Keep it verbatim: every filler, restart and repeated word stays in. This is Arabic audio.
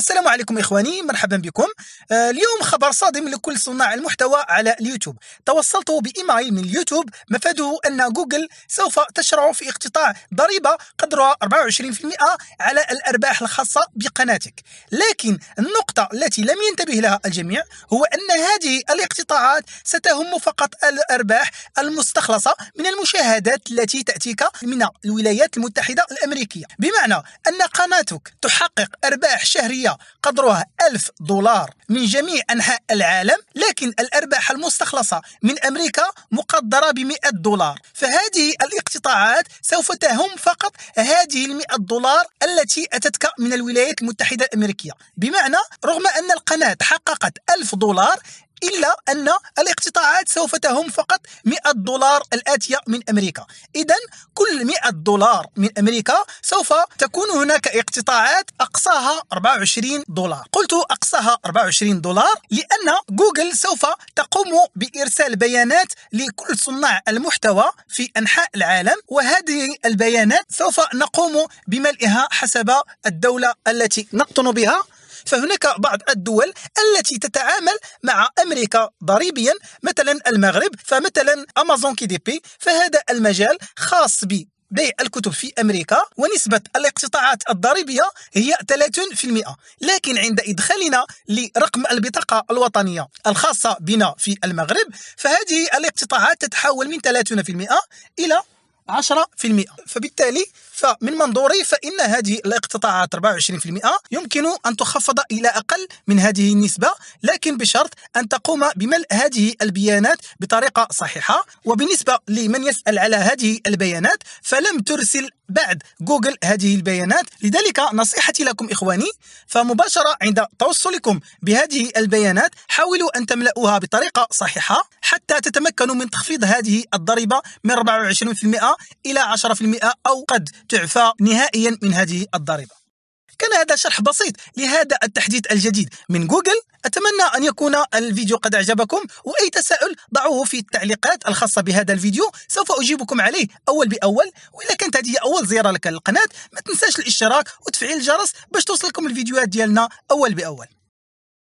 السلام عليكم إخواني، مرحبا بكم. آه اليوم خبر صادم لكل صناع المحتوى على اليوتيوب. توصلت بإيميل من اليوتيوب مفاده أن جوجل سوف تشرع في اقتطاع ضريبة قدرها أربعة وعشرين بالمئة على الأرباح الخاصة بقناتك. لكن النقطة التي لم ينتبه لها الجميع هو أن هذه الاقتطاعات ستهم فقط الأرباح المستخلصة من المشاهدات التي تأتيك من الولايات المتحدة الأمريكية، بمعنى أن قناتك تحقق أرباح شهرية قدرها ألف دولار من جميع أنحاء العالم، لكن الأرباح المستخلصة من أمريكا مقدرة بمئة دولار. فهذه الاقتطاعات سوف تهم فقط هذه المئة دولار التي أتتك من الولايات المتحدة الأمريكية، بمعنى رغم أن القناة حققت ألف دولار إلا أن الاقتطاعات سوف تهم فقط مئة دولار الآتية من أمريكا. إذن كل مئة دولار من أمريكا سوف تكون هناك اقتطاعات أقصاها أربعة وعشرين دولار. قلت أقصاها أربعة وعشرين دولار لأن جوجل سوف تقوم بإرسال بيانات لكل صناع المحتوى في أنحاء العالم، وهذه البيانات سوف نقوم بملئها حسب الدولة التي نقطن بها. فهناك بعض الدول التي تتعامل مع أمريكا ضريبيا، مثلا المغرب، فمثلا أمازون كي دي بي، فهذا المجال خاص ببيع الكتب في أمريكا، ونسبة الاقتطاعات الضريبية هي ثلاثين بالمئة. لكن عند إدخالنا لرقم البطاقة الوطنية الخاصة بنا في المغرب، فهذه الاقتطاعات تتحول من ثلاثين بالمئة إلى عشرة بالمئة. فبالتالي فمن منظوري فإن هذه الاقتطاعات أربعة وعشرين بالمئة يمكن أن تخفض إلى أقل من هذه النسبة، لكن بشرط أن تقوم بملء هذه البيانات بطريقة صحيحة. وبالنسبة لمن يسأل على هذه البيانات فلم ترسل بعد جوجل هذه البيانات، لذلك نصيحتي لكم إخواني، فمباشرة عند توصلكم بهذه البيانات حاولوا أن تملؤوها بطريقة صحيحة حتى تتمكنوا من تخفيض هذه الضريبة من أربعة وعشرين بالمئة إلى عشرة بالمئة، أو قد تعفى نهائيا من هذه الضريبة. كان هذا شرح بسيط لهذا التحديث الجديد من جوجل. أتمنى أن يكون الفيديو قد أعجبكم، وأي تساؤل ضعوه في التعليقات الخاصة بهذا الفيديو، سوف أجيبكم عليه أول بأول. وإذا كانت هذه أول زيارة لك للقناة ما تنساش الاشتراك وتفعيل الجرس باش توصلكم الفيديوهات ديالنا أول بأول.